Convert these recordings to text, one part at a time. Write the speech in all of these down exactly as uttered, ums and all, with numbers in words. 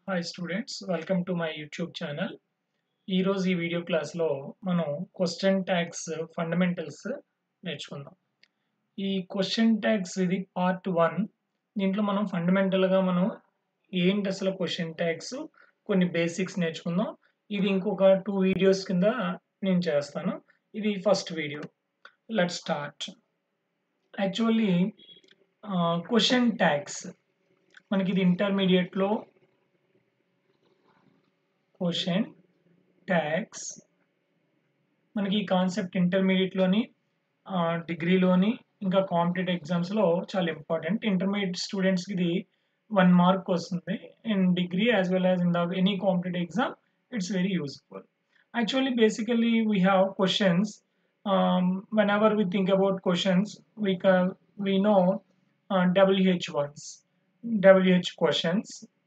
Hi students welcome to my YouTube channel. ఈరోజు ఈ video క్లాస్లో మనం క్వశ్చన్ ట్యాగ్స్ ఫండమెంటల్స్ నేర్చుకుందాం. ఈ క్వశ్చన్ ట్యాగ్స్ ఇది పార్ట్ వన్. దీంట్లో మనం ఫండమెంటల్గా మనం ఏంటి అసలు క్వశ్చన్ ట్యాగ్స్ కొన్ని బేసిక్స్ నేర్చుకుందాం. ఇది ఇంకొక టూ వీడియోస్ కింద నేను చేస్తాను. ఇది first video. Let's start. Actually question tags మనకి ఇది ఇంటర్మీడియట్లో క్వశ్చన్ ట్యాగ్స్ మనకి ఈ కాన్సెప్ట్ ఇంటర్మీడియట్లోని డిగ్రీలోని ఇంకా కాంపిటేటివ్ ఎగ్జామ్స్లో చాలా ఇంపార్టెంట్. ఇంటర్మీడియట్ స్టూడెంట్స్కి ఇది వన్ మార్క్ వస్తుంది. In degree as well as in the any competitive exam it's very useful. Actually, basically, we have questions. Um, whenever we think about questions, we can we know uh, W H ones, W H questions,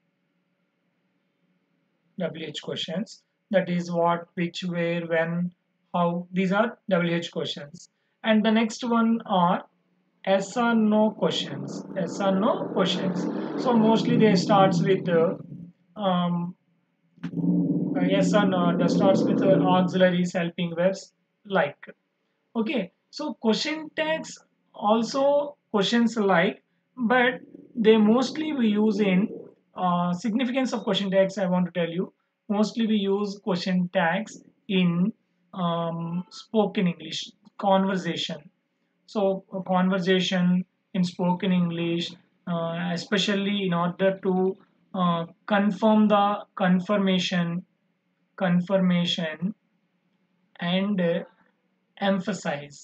W H questions. That is what, which, where, when, how. These are W H questions. And the next one are yes or no questions. Yes or no questions. So mostly they starts with uh, um, uh, yes or no. That starts with uh, auxiliaries, helping verbs, like. Okay, so question tags also questions like, but they mostly we use in uh, significance of question tags. I want to tell you, mostly we use question tags in um, spoken English conversation. So a conversation in spoken English, uh, especially in order to uh, confirm the confirmation confirmation and uh, emphasize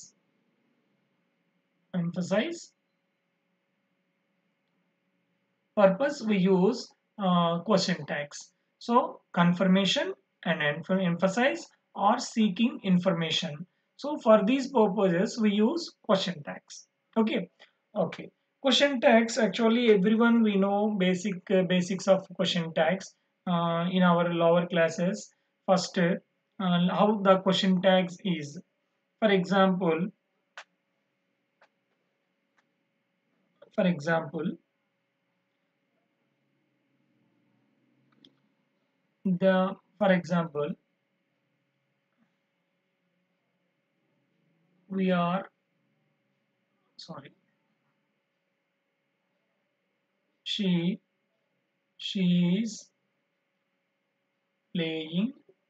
emphasize purpose we use uh, question tags. So confirmation and em- emphasize or seeking information. So for these purposes we use question tags. Okay. Okay, question tags, actually everyone we know basic uh, basics of question tags uh, in our lower classes. First, uh, how the question tags is. For example, for example the for example we are sorry she she is playing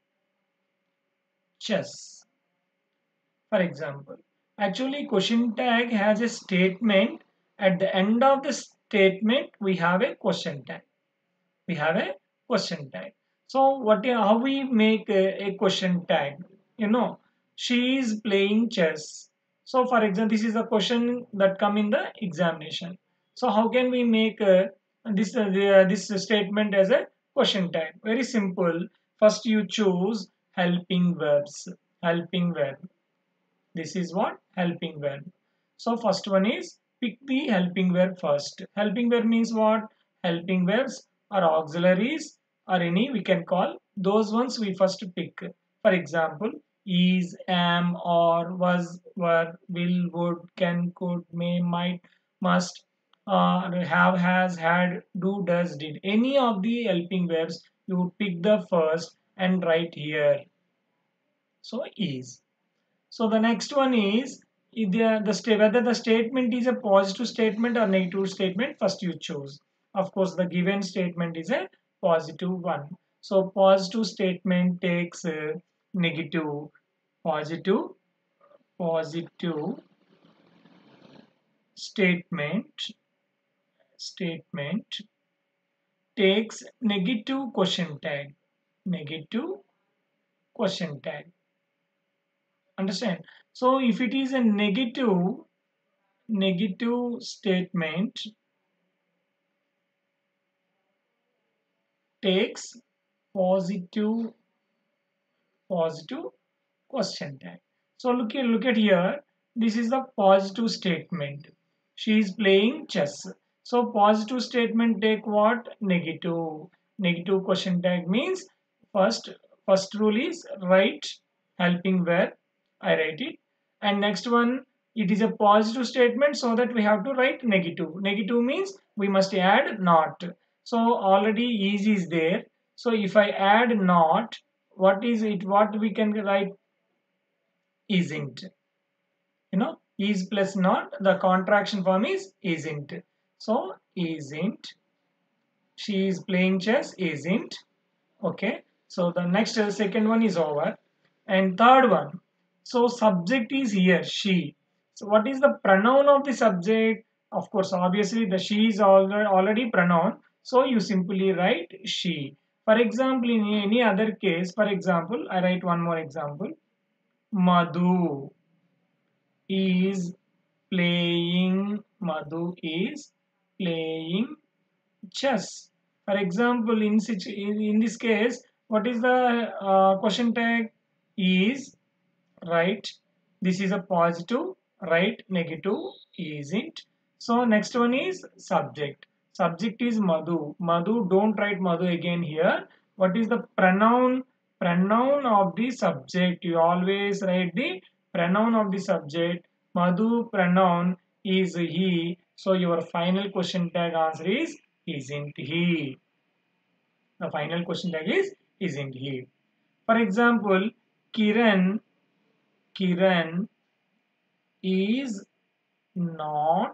chess. For example, actually question tag has a statement. At the end of the statement we have a question tag. We have a question tag. So what how we make a, a question tag? You know, she is playing chess. So for example, this is a question that come in the examination. So how can we make uh, this uh, the- this statement as a question tag? Very simple. First you choose helping verbs. Helping verb. This is what helping verb. So first one is pick the helping verb first. Helping verb means what? Helping verbs or auxiliaries or any we can call. Those ones we first pick. For example, is, am, or, was, were, will, would, can, could, may, might, must, uh, have, has, had, do, does, did. Any of the helping verbs you would pick the first and write here. So is. So the next one is either the sta- whether the statement is a positive statement or negative statement. First you choose. Of course, the given statement is a positive one. So positive statement takes uh, negative, positive, positive statement, statement takes negative question tag, negative question tag. Understand? So if it is a negative negative statement takes positive positive question tag. So look here, look at here. This is the positive statement. She is playing chess. So positive statement take what? Negative. Negative question tag means first first rule is write helping verb. I write it. And next one, it is a positive statement, so that we have to write negative. Negative means we must add not. So already is is there. So if I add not, what is it? What we can write? Isn't. You know, is plus not, the contraction form is isn't. So isn't. She is playing chess, isn't. Okay. So the next uh, second one is over. And third one. So subject is here, she. So what is the pronoun of the subject? Of course, obviously the she is already, already pronoun. So you simply write she. For example, in any other case, for example, I write one more example. Madhu is playing, Madhu is playing chess. For example, in, in, in this case, what is the uh, question tag? Is, right? This is a positive, right? Negative, isn't. So next one is subject. Subject is Madhu. Madhu, don't write Madhu again here. What is the pronoun? Pronoun of the subject. You always write the pronoun of the subject. Madhu pronoun is he. So your final question tag answer is isn't he. The final question tag is isn't he. For example, Kiran, Kiran is not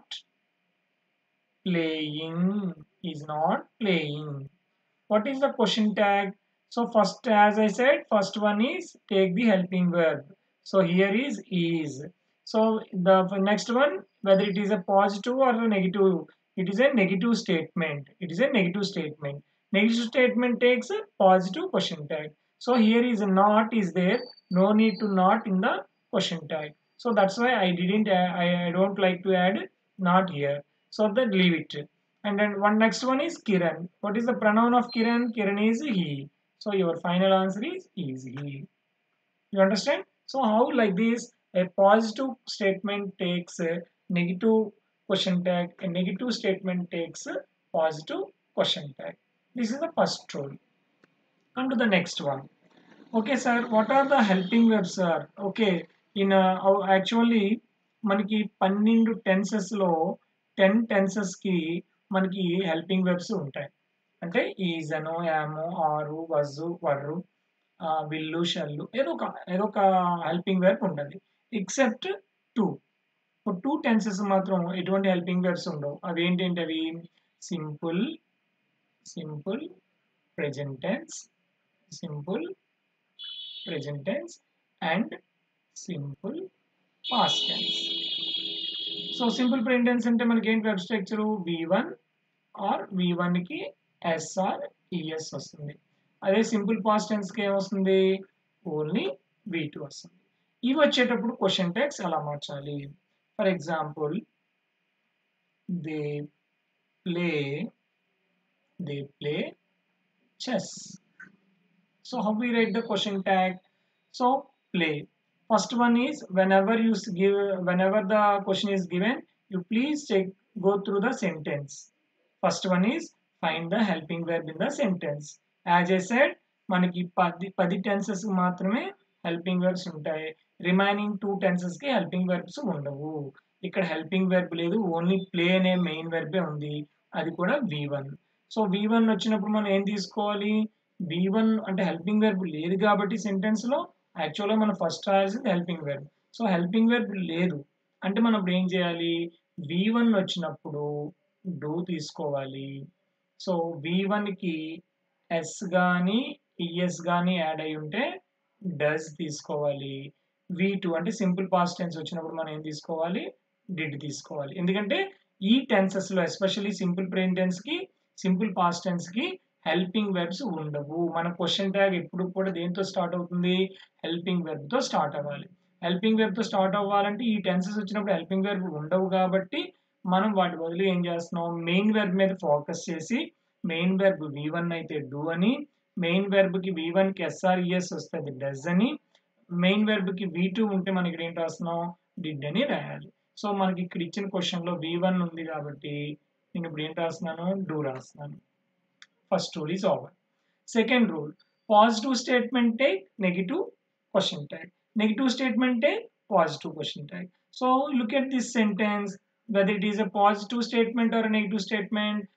playing, is not playing. What is the question tag? So first, as I said, first one is take the helping verb. So here is is. So the next one, whether it is a positive or a negative, it is a negative statement. It is a negative statement. Negative statement takes a positive question tag. So here is a not is there. No need to not in the question tag. So that's why I didn't. I, I don't like to add not here. So that leave it. And then one next one is Kiran. What is the pronoun of Kiran? Kiran is he. So your final answer is is he. You understand? So how like this a positive statement takes a negative question tag, a negative statement takes a positive question tag. This is the first rule. Come to the next one. Okay, sir. What are the helping verbs, sir? Okay, in uh, actually మనకి పన్నెండు tenses లో ten tenses కి మనకి helping verbs ఉంటాయి. అంటే is అను, యాము, ఆరు, వజు, వర్రు, విల్లు, షల్లు, ఏదో ఒక ఏదో ఒక హెల్పింగ్ వెర్బ్ ఉంటుంది. Except two. టూ టెన్సెస్ మాత్రం ఎటువంటి హెల్పింగ్ వెర్బ్స్ ఉండవు. అవి ఏంటంటే అవి simple, simple present tense, simple present tense and simple past tense. So simple present tense అంటే మనకి ఏంటి verb structure V one or V one కి S or E S వస్తుంది. అదే సింపుల్ పాస్ట్ టెన్స్ కి ఏమొస్తుంది? ఓన్లీ V two వస్తుంది. ఇవి వచ్చేటప్పుడు క్వశ్చన్ ట్యాగ్స్ ఎలా మార్చాలి? For example they play they play chess. So how we write the question tag? So play. First one is whenever you give, whenever the question is given, you please check, go through the sentence. First one is find the helping verb in the sentence. As I said, మనకి పది పది tenses మాత్రమే helping verbs ఉంటాయి. Remaining two tenses కి helping verbs ఉండవు. ఇక్కడ helping verb లేదు, only play అనే మెయిన్ వెర్బే ఉంది. అది కూడా V one. So V one వచ్చినప్పుడు మనం ఏం తీసుకోవాలి? V one అంటే హెల్పింగ్ వెర్బ్ లేదు కాబట్టి సెంటెన్స్ లో యాక్చువల్గా మనం ఫస్ట్ రాయాల్సింది helping verb. So helping verb లేదు అంటే మనం ఇప్పుడు ఏం చేయాలి? V one వచ్చినప్పుడు డూ తీసుకోవాలి. సో V one కి S కానీ ఈఎస్ కానీ యాడ్ అయి ఉంటే డస్ తీసుకోవాలి. V two అంటే సింపుల్ పాస్ట్ టెన్స్ వచ్చినప్పుడు మనం ఏం తీసుకోవాలి? డిడ్ తీసుకోవాలి. ఎందుకంటే ఈ టెన్సెస్ లో ఎస్పెషల్లీ సింపుల్ ప్రెజెంట్ టెన్స్ కి, సింపుల్ పాస్ట్ టెన్స్ కి హెల్పింగ్ వెర్బ్స్ ఉండవు. మన క్వశ్చన్ ట్యాగ్ ఎప్పుడు కూడా దేంతో స్టార్ట్ అవుతుంది? హెల్పింగ్ వెర్బ్ తో స్టార్ట్ అవ్వాలి. హెల్పింగ్ వెర్బ్ తో స్టార్ట్ అవ్వాలంటే ఈ టెన్సెస్ వచ్చినప్పుడు హెల్పింగ్ వెర్బ్ ఉండవు కాబట్టి మనం వాటి బదులు ఏం చేస్తున్నాం? మెయిన్ వెర్బ్ మీద ఫోకస్ చేసి మెయిన్ వెర్బ్ V one అయితే డూ అని, మెయిన్ వెర్బ్ కి V one కి ఎస్ఆర్ఈఎస్ వస్తుంది డస్ అని, మెయిన్ వెర్బ్ కి V two ఉంటే మనకి ఇక్కడ ఏం రాస్తున్నాం? డిడ్ అని రాయాలి. సో మనకి ఇక్కడ ఇచ్చిన క్వశ్చన్ లో V one ఉంది కాబట్టి నేను ఇప్పుడు ఏం రాస్తున్నాను? డూ రాస్తున్నాను. First rule is over. Second rule, positive statement take negative question tag. Negative statement take positive question tag. So look at this sentence, whether it is a positive statement or a negative statement.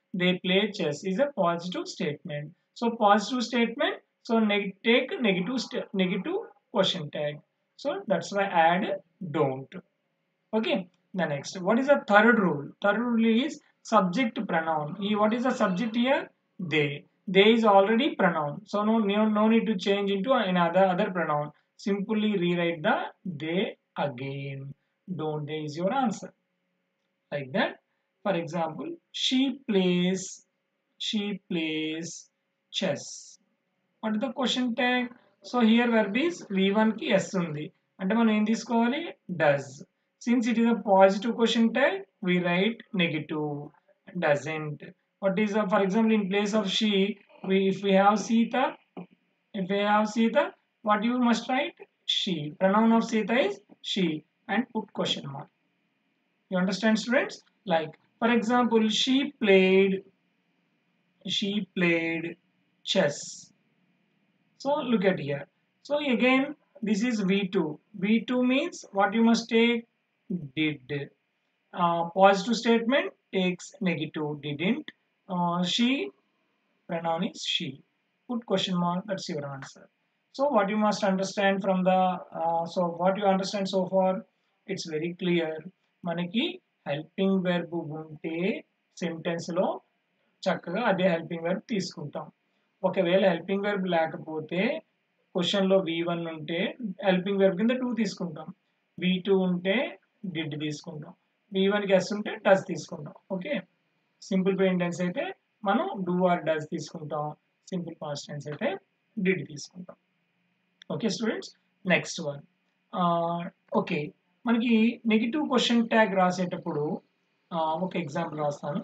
they play chess is a positive statement. So positive statement, so neg take negative st negative question tag. So that's why add don't. Okay. The next, what is the third rule? Third rule is subject pronoun. E- What is the subject here? They. They is already pronoun. So no, no, no need to change into another other pronoun. Simply rewrite the they again. Don't they is your answer. Like that. For example, she plays, she plays chess. What is the question tag? So here verb is V one ki S ఉంది. అంటే మనం ఏం తీసుకోవాలి? Does. Since it is a positive question tag, we write negative. Doesn't. What is the, for example, in place of she, we if we have Sita, if we have Sita, what you must write? She. Pronoun of Sita is she and put question mark. You understand, students? Like, for example, she played, she played chess. So look at here. So again, this is V two. V two means what you must take? Did. Uh, positive statement takes negative. Didn't. Uh, she, pronoun is she. Put question mark. That's your answer. So what you must understand from the, uh, so what you understand so far, it's very clear. మనకి helping verb ఉంటే sentence లో చక్కగా అదే helping verb తీసుకుంటాం. ఒకవేళ helping verb లేకపోతే క్వశ్చన్లో V one ఉంటే హెల్పింగ్ వెర్బ్ కింద టూ తీసుకుంటాం, వి టూ ఉంటే డిడ్ తీసుకుంటాం, వి వన్కి ఎస్ ఉంటే డస్ తీసుకుంటాం. ఓకే, సింపుల్ ప్రెజెంట్ టెన్స్ అయితే మనం డూ ఆర్ డస్ తీసుకుంటాం, సింపుల్ పాస్ట్ టెన్స్ అయితే డిడ్ తీసుకుంటాం. Okay students, next one. Okay, మనకి నెగిటివ్ క్వశ్చన్ ట్యాగ్ రాసేటప్పుడు ఒక ఎగ్జాంపుల్ రాస్తాను.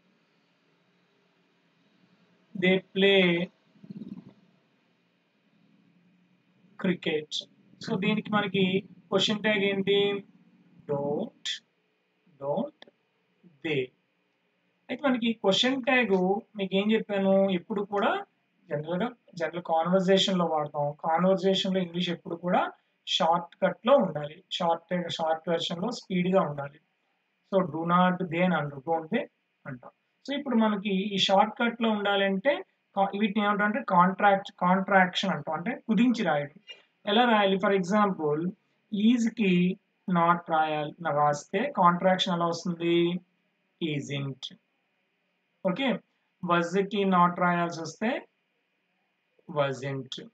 They play cricket. సో దీనికి మనకి క్వశ్చన్ ట్యాగ్ ఏంటి? Don't, don't, they. అయితే మనకి క్వశ్చన్ ట్యాగ్ మీకు ఏం చెప్పాను, ఎప్పుడు కూడా జనరల్గా జనరల్ కాన్వర్జేషన్లో వాడతాం. కాన్వర్జేషన్లో ఇంగ్లీష్ ఎప్పుడు కూడా షార్ట్ కట్లో ఉండాలి, షార్ట్ షార్ట్ వెర్షన్లో స్పీడ్గా ఉండాలి. సో డూ నాట్ దే అని అంటారు, డోంట్ దే అంటాం. సో ఇప్పుడు మనకి ఈ షార్ట్ కట్లో ఉండాలంటే వీటిని ఏమంటారంటే కాంట్రాక్ట్ కాంట్రాక్షన్ అంటాం, అంటే కుదించి రాయడం. ఎలా రాయాలి? ఫర్ ఎగ్జాంపుల్ ఈజ్కి నాట్ రాయాలి రాస్తే కాంట్రాక్షన్ ఎలా వస్తుంది? ఈజింట్. ఓకే, వజ్కి నాట్ రాయాల్సి వస్తే వజంట్.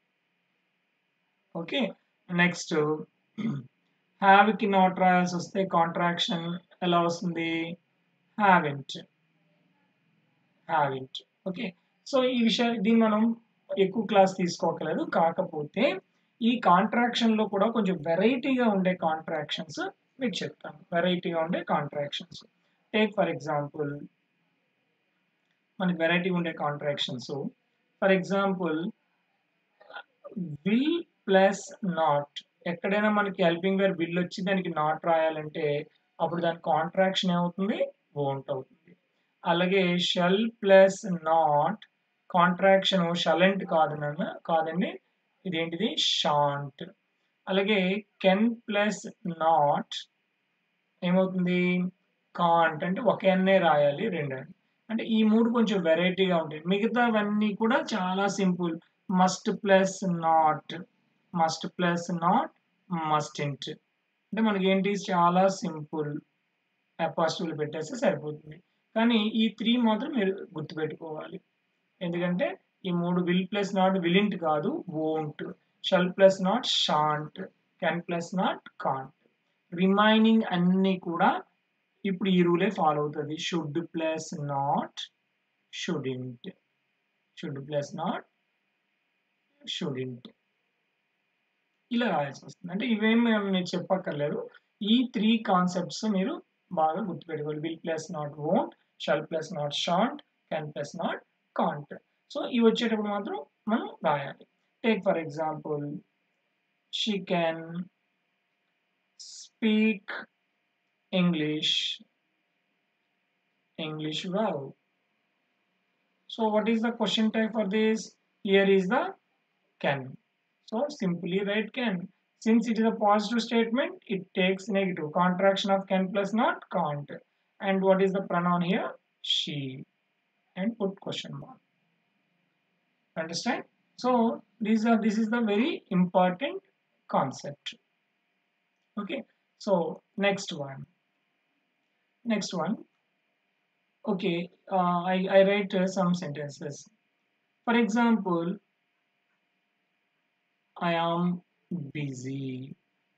ఓకే, నెక్స్ట్ హ్యావ్కి నాట్ రాయాల్సి వస్తే కాంట్రాక్షన్ ఎలా వస్తుంది? Haven't, haven't. ఓకే, సో ఈ విషయాలు దీన్ని మనం ఎక్కువ క్లాస్ తీసుకోకలేదు, కాకపోతే ఈ కాంట్రాక్షన్లో కూడా కొంచెం వెరైటీగా ఉండే కాంట్రాక్షన్స్ మీకు చెప్తాను. వెరైటీగా ఉండే కాంట్రాక్షన్స్ టేక్ ఫర్ ఎగ్జాంపుల్, మనకి వెరైటీగా ఉండే contractions. For example will plus not. ఎక్కడైనా మనకి హెల్పింగ్ వెర్బ్ విల్ వచ్చి దానికి నాట్ రాయాలంటే అప్పుడు దాని కాంట్రాక్షన్ ఏమవుతుంది? వోంట్ అవుతుంది. అలాగే shall plus not contraction shallen't కాదు నన్ను కాదండి, ఇదేంటిది? షాంట్. అలాగే కెన్ ప్లస్ నాట్ ఏమవుతుంది? కాంట్. అంటే ఒక ఎన్నే రాయాలి, రెండు. అంటే ఈ మూడు కొంచెం వెరైటీగా ఉంటాయి. మిగతావన్నీ కూడా చాలా simple. Must plus not, must plus not, mustn't. అంటే మనకి ఏంటి? చాలా సింపుల్, అపాస్ట్రఫీ పెట్టేస్తే సరిపోతుంది. కానీ ఈ త్రీ మాత్రం మీరు గుర్తుపెట్టుకోవాలి, ఎందుకంటే ఈ మూడు విల్ ప్లస్ నాట్ విలింట్ కాదు, won't. Shall plus not shan't, can plus not can't. Remaining అన్ని కూడా ఇప్పుడు ఈ రూలే ఫాలో అవుతుంది. Should plus not shouldn't, should plus not shouldn't, ఇలా రాయాల్సి వస్తుంది. అంటే ఇవేం మీరు చెప్పక్కర్లేదు, ఈ త్రీ కాన్సెప్ట్స్ మీరు బాగా గుర్తుపెట్టుకోవాలి. Will plus not won't, shall plus not shan't, can plus not can't. So ఇవి వచ్చేటప్పుడు మాత్రం మనం రాయాలి. Take for example, she can speak English, English well. So what is the question tag for this? Here is the can. So simply write can. Since it is a positive statement, it takes negative. Contraction of can plus not can't. And what is the pronoun here? She. and put question mark. Understand? So these are this is the very important concept. Okay, so next one next one okay, uh, I, I write uh, some sentences. For example, I am busy.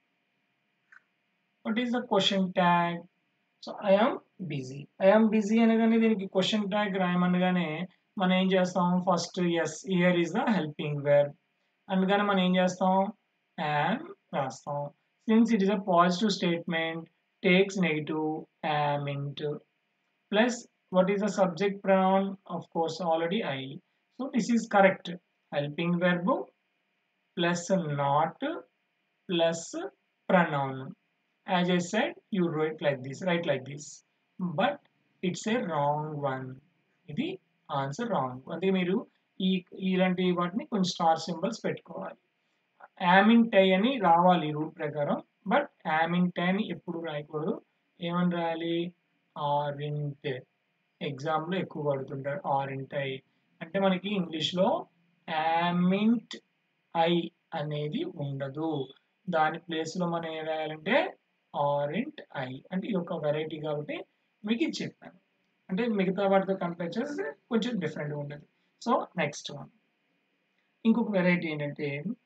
What is the question tag? So I am busy. I am busy అనగానే దీనికి question tag రాయమనగానే మనం ఏం చేస్తాం? First as here is the helping verb అనగానే మనం ఏం చేస్తాం? am రాస్తాం. Since it is a positive statement takes negative am into plus what is the subject pronoun? Of course already I. So this is correct. Helping verb plus not plus pronoun. As I said, you write like this, write like this. But it's a wrong one. ఇది answer wrong. అంటే మీరు ఈ ఇలాంటి వాటిని కొంచెం star symbols పెట్టుకోవాలి. యామింగ్ టై అని రావాలి రూల్ ప్రకారం. బట్ యామింగ్ టై అని ఎప్పుడు రాయకూడదు. ఏమని రాయాలి? ఆరింట్. ఎగ్జామ్లో ఎక్కువ పడుతుంటారు ఆరింట్ ఐ అంటే మనకి ఇంగ్లీష్లో యామింట్ ఐ అనేది ఉండదు. దాని ప్లేస్లో మనం ఏం రాయాలంటే ఆరెంట్ ఐ. అంటే ఇది ఒక వెరైటీ కాబట్టి మీకు ఇది చెప్పాను. అంటే మిగతా వాటితో కంపేర్ చేస్తే కొంచెం డిఫరెంట్గా ఉంటుంది. సో నెక్స్ట్ వన్ ఇంకొక వెరైటీ ఏంటంటే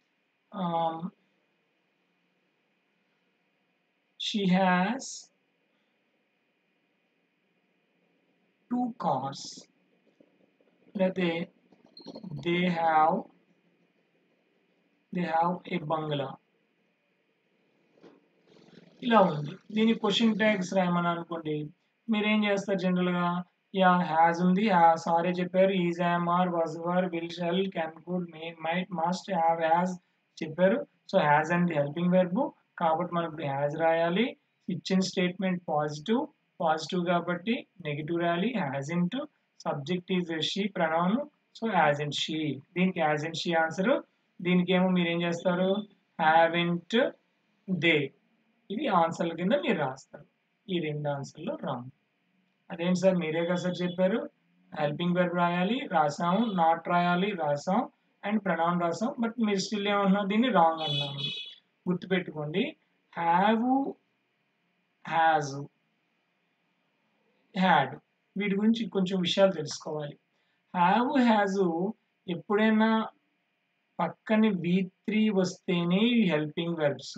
షీ హ్యాస్ టూ కార్స్ లేకపోతే they have they have a bungalow. ఇలా ఉంది. దీని క్వశ్చన్ ట్యాగ్స్ రాయమని అనుకోండి. మీరు ఏం చేస్తారు జనరల్గా? యా హ్యాజ్ ఉంది, సారీ చెప్పారు, is am are was were will shall can could may might must have has చెప్పారు. So has and helping verb కాబట్టి మనం ఇప్పుడు హ్యాజ్ రాయాలి. ఇచ్చిన స్టేట్మెంట్ పాజిటివ్ పాజిటివ్ కాబట్టి నెగిటివ్ రాయాలి. Has into subject is she pronoun. So has and she. దీనికి has and she answer. దీనికి ఏమో మీరు ఏం చేస్తారు? Haven't they. ఇది ఆన్సర్ల కింద మీరు రాస్తారు. ఈ రెండు ఆన్సర్లు రాంగ్. అదేంటి సార్ మీరే కదా సార్ చెప్పారు హెల్పింగ్ వెర్బ్ రాయాలి, రాసాము. నాట్ రాయాలి, రాసాం. అండ్ ప్రనౌన్ రాసాం. బట్ మీరు స్టిల్ ఏమంటున్నారు? దీన్ని రాంగ్ అన్నాము. గుర్తుపెట్టుకోండి. హ్యావ్, హ్యాజ్, హ్యాడ్ వీటి గురించి కొంచెం విషయాలు తెలుసుకోవాలి. హ్యావ్ హ్యాజ్ ఎప్పుడైనా పక్కన వి త్రీ వస్తేనే హెల్పింగ్ వెర్బ్స్.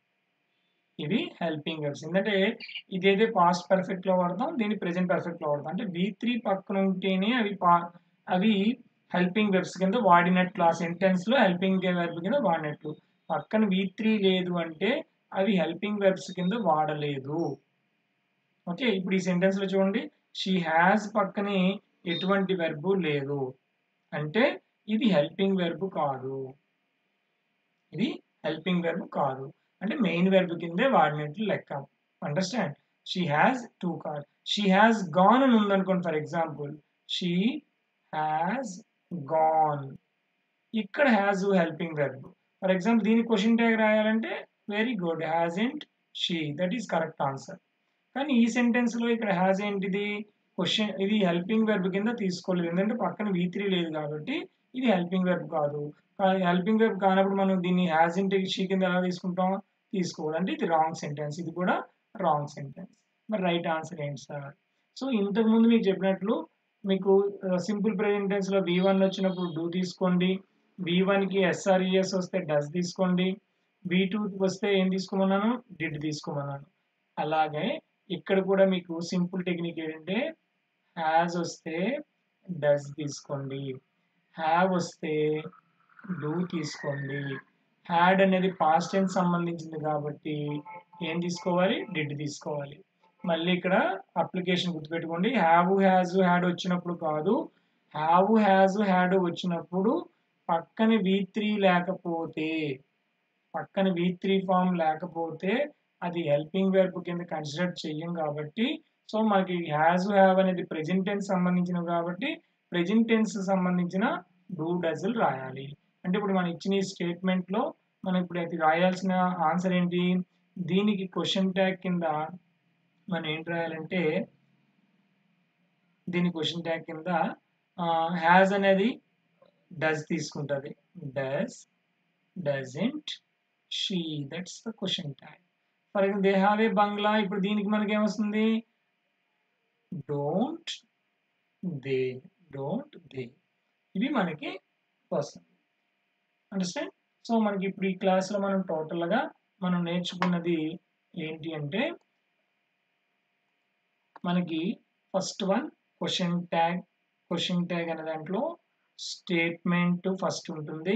ఇవి హెల్పింగ్ వెర్బ్స్. ఎందుకంటే ఇదైతే పాస్ట్ పర్ఫెక్ట్ లో వాడతాం, దీన్ని ప్రెజెంట్ పర్ఫెక్ట్ లో వాడతాం. అంటే వి త్రీ పక్కన ఉంటేనే అవి అవి హెల్పింగ్ వెర్బ్స్ కింద వాడినట్లు. ఆ సెంటెన్స్ లో హెల్పింగ్ వెర్బ్ కింద వాడినట్లు. పక్కన వి త్రీ లేదు అంటే అవి హెల్పింగ్ వెర్బ్స్ కింద వాడలేదు. ఓకే, ఇప్పుడు ఈ సెంటెన్స్ లో చూడండి. షీ హ్యాస్ పక్కనే ఎటువంటి వెర్బ్ లేదు అంటే ఇది హెల్పింగ్ వెర్బ్ కాదు. ఇది హెల్పింగ్ వెర్బ్ కాదు అంటే మెయిన్ వెర్బ్ కిందే వాడినట్లు లెక్క. Understand? She has two car. She has gone అని ఉందనుకోండి. For example she has gone. ఇక్కడ has helping verb. For example దీని క్వశ్చన్ ట్యాగ్ రాయాలంటే very good, hasn't she. That is correct answer. కానీ ఈ సెంటెన్స్ లో ఇక్కడ హ్యాజ్ ఏంటిది? క్వశ్చన్. ఇది హెల్పింగ్ వెర్బ్ కింద తీసుకోలేదు ఎందుకంటే పక్కన వి త్రీ లేదు కాబట్టి ఇది హెల్పింగ్ వెర్బ్ కాదు. హెల్పింగ్ వెర్బ్ కానప్పుడు మనం దీన్ని హ్యాజ్ ఇంటూ షీ కింద ఎలా తీసుకుంటాం? తీసుకోవాలి. అంటే ఇది రాంగ్ సెంటెన్స్. ఇది కూడా రాంగ్ సెంటెన్స్. మరి రైట్ ఆన్సర్ ఏంటి సార్? సో ఇంతకు ముందు మీకు చెప్పినట్లు మీకు సింపుల్ ప్రెజెంట్ టెన్స్ లో వి వన్ వచ్చినప్పుడు డూ తీసుకోండి. వి వన్ కి ఎస్ఆర్ఈఎస్ వస్తే డస్ తీసుకోండి. వి టూ వస్తే ఏం తీసుకోమన్నాను? డిడ్ తీసుకోమన్నాను. అలాగే ఇక్కడ కూడా మీకు సింపుల్ టెక్నిక్ ఏంటంటే హ్యాజ్ వస్తే డస్ తీసుకోండి, హ్యావ్ వస్తే డూ తీసుకోండి. హ్యాడ్ అనేది పాస్ట్ టెన్స్ సంబంధించింది కాబట్టి ఏం తీసుకోవాలి? డిడ్ తీసుకోవాలి. మళ్ళీ ఇక్కడ అప్లికేషన్ గుర్తుపెట్టుకోండి. హ్యావ్, హ్యాజ్, హ్యాడ్ వచ్చినప్పుడు కాదు. హ్యావ్, హ్యాజ్, హ్యాడ్ వచ్చినప్పుడు పక్కన వి త్రీ లేకపోతే పక్కన వి త్రీ ఫామ్ లేకపోతే అది హెల్పింగ్ వెర్బ్ కింద కన్సిడర్ చెయ్యం కాబట్టి సో మనకి హ్యాజ్, హ్యావ్ అనేది ప్రెజెంట్ టెన్స్ సంబంధించినవి కాబట్టి ప్రెజెంట్ టెన్స్ సంబంధించిన డూ డజులు రాయాలి. అంటే ఇప్పుడు మనం ఇచ్చిన ఈ స్టేట్మెంట్ లో మనం ఇప్పుడు అది రాయాల్సిన ఆన్సర్ ఏంటి? దీనికి క్వశ్చన్ ట్యాగ్ కింద మనం ఏంటి రాయాలంటే దీని క్వశ్చన్ ట్యాగ్ కింద హ్యాస్ అనేది డస్ తీసుకుంటుంది. Does, doesn't, she, that's the question tag. For example they have a bungalow, ఇప్పుడు దీనికి మనకి ఏమొస్తుంది? డోంట్ దే, డోంట్ దే, ఇవి మనకి వస్తుంది. అండర్స్టాండ్? సో మనకి ఇప్పుడు ఈ క్లాస్లో మనం టోటల్గా మనం నేర్చుకున్నది ఏంటి అంటే, మనకి first one question tag. Question tag అనే దాంట్లో స్టేట్మెంట్ ఫస్ట్ ఉంటుంది,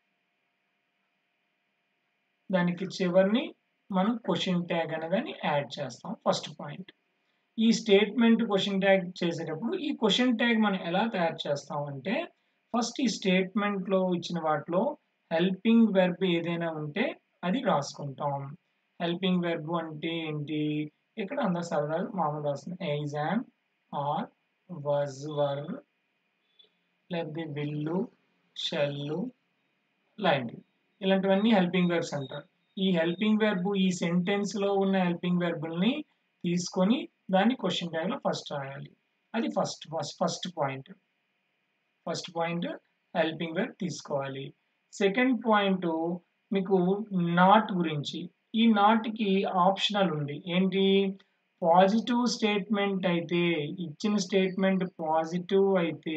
దానికి చివరిని మనం క్వశ్చన్ ట్యాగ్ అనేదాన్ని యాడ్ చేస్తాం. First point. ఈ స్టేట్మెంట్ క్వశ్చన్ ట్యాగ్ చేసేటప్పుడు ఈ క్వశ్చన్ ట్యాగ్ మనం ఎలా తయారు చేస్తాం అంటే, ఫస్ట్ ఈ స్టేట్మెంట్లో ఇచ్చిన వాటిలో హెల్పింగ్ వెర్బ్ ఏదైనా ఉంటే అది రాసుకుంటాం. హెల్పింగ్ వెర్బ్ అంటే ఏంటి? ఇక్కడ అందరూ సరదాగా మామూలు రాస్తుంది. Is, am, are, was, were, లేకపోతే విల్లు, షెల్లు లాంటివి. ఇలాంటివన్నీ హెల్పింగ్ వెర్బ్స్ అంటారు. ఈ హెల్పింగ్ వెర్బ్ ఈ సెంటెన్స్ లో ఉన్న హెల్పింగ్ వెర్బుల్ని తీసుకొని దాన్ని క్వశ్చన్ ట్యాగ్ లో ఫస్ట్ రాయాలి. అది first first first point. First point helping verb తీసుకోవాలి. సెకండ్ పాయింట్ మీకు నాట్ గురించి. ఈ నాట్ కి ఆప్షనల్ ఉంది. ఏంటి? పాజిటివ్ స్టేట్మెంట్ అయితే, ఇచ్చిన స్టేట్మెంట్ పాజిటివ్ అయితే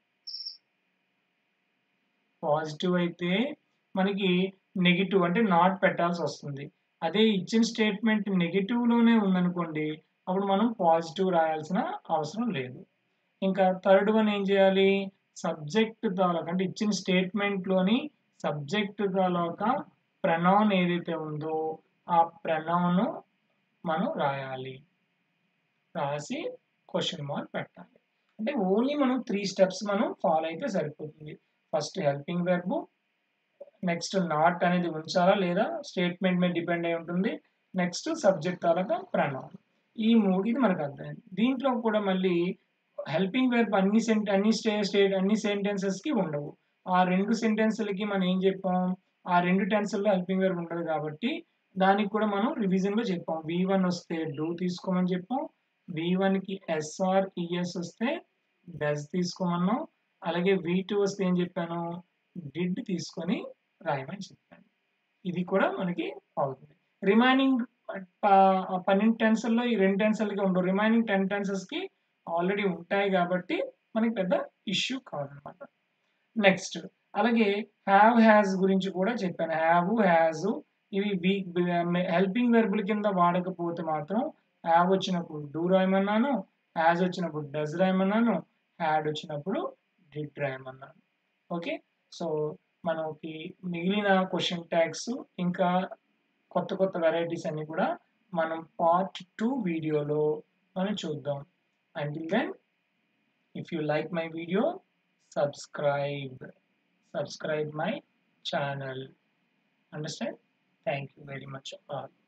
పాజిటివ్ అయితే మనకి నెగిటివ్ అంటే నాట్ పెట్టాల్సి వస్తుంది. అదే ఇచ్చిన స్టేట్మెంట్ నెగిటివ్ లోనే ఉందనుకోండి, అప్పుడు మనం పాజిటివ్ రాయాల్సిన అవసరం లేదు. ఇంకా థర్డ్ వన్ ఏం చేయాలి? సబ్జెక్ట్ తాలూకా అంటే ఇచ్చిన స్టేట్మెంట్ లోని సబ్జెక్ట్ తాలూకా ప్రనౌన్ ఏదైతే ఉందో ఆ ప్రనౌన్ మనం రాయాలి. రాసి క్వశ్చన్ మార్క్ పెట్టాలి. అంటే ఓన్లీ మనం త్రీ స్టెప్స్ మనం ఫాలో అయితే సరిపోతుంది. First helping verb, next not అనేది ఉంచాలా లేదా స్టేట్మెంట్ మీద డిపెండ్ అయి ఉంటుంది, నెక్స్ట్ సబ్జెక్ట్ తాలూకా ప్రనౌన్. ఈ మూడు ఇది మనకు అర్థమైంది. దీంట్లో కూడా మళ్ళీ హెల్పింగ్ వెర్బ్ అన్ని సెంట అన్ని స్టే స్టేట్ అన్ని సెంటెన్సెస్ కి ఉండవు. ఆ రెండు సెంటెన్స్లకి మనం ఏం చెప్పాం? ఆ రెండు టెన్స్ల్లో హెల్పింగ్ వెర్బ్ ఉండదు కాబట్టి దానికి కూడా మనం రివిజన్ లో చెప్పాం. వి వన్ వస్తే డూ తీసుకోమని చెప్పాం, వి వన్ కి ఎస్ఆర్ ఈఎస్ వస్తే డస్ తీసుకోమన్నాం, అలాగే వి టూ వస్తే ఏం చెప్పాను? డిడ్ తీసుకొని రాయమని చెప్పాను. ఇది కూడా మనకి అవుతుంది. రిమైనింగ్ పన్నెండు టెన్సల్లో ఈ రెండు టెన్సల్కి ఉండవు. రిమైనింగ్ టెన్ టెన్సెస్ కి ఆల్రెడీ ఉంటాయి కాబట్టి మనకి పెద్ద ఇష్యూ కాదనమాట. నెక్స్ట్ అలాగే హ్యావ్, హ్యాజ్ గురించి కూడా చెప్పాను. హ్యావ్, హ్యాజ్ ఇవి వీక్ హెల్పింగ్ వెర్బుల కింద వాడకపోతే మాత్రం హ్యావ్ వచ్చినప్పుడు డూ రాయమన్నాను, హ్యాజ్ వచ్చినప్పుడు డస్ రాయమన్నాను, హ్యాడ్ వచ్చినప్పుడు డిడ్ రాయమన్నాను. ఓకే, సో మనకి మిగిలిన క్వశ్చన్ ట్యాగ్స్ ఇంకా కొత్త కొత్త వెరైటీస్ అన్ని కూడా మనం పార్ట్ టూ వీడియోలో మనం చూద్దాం. Until then, if you like my video, subscribe subscribe my channel. Understand? Thank you very much all.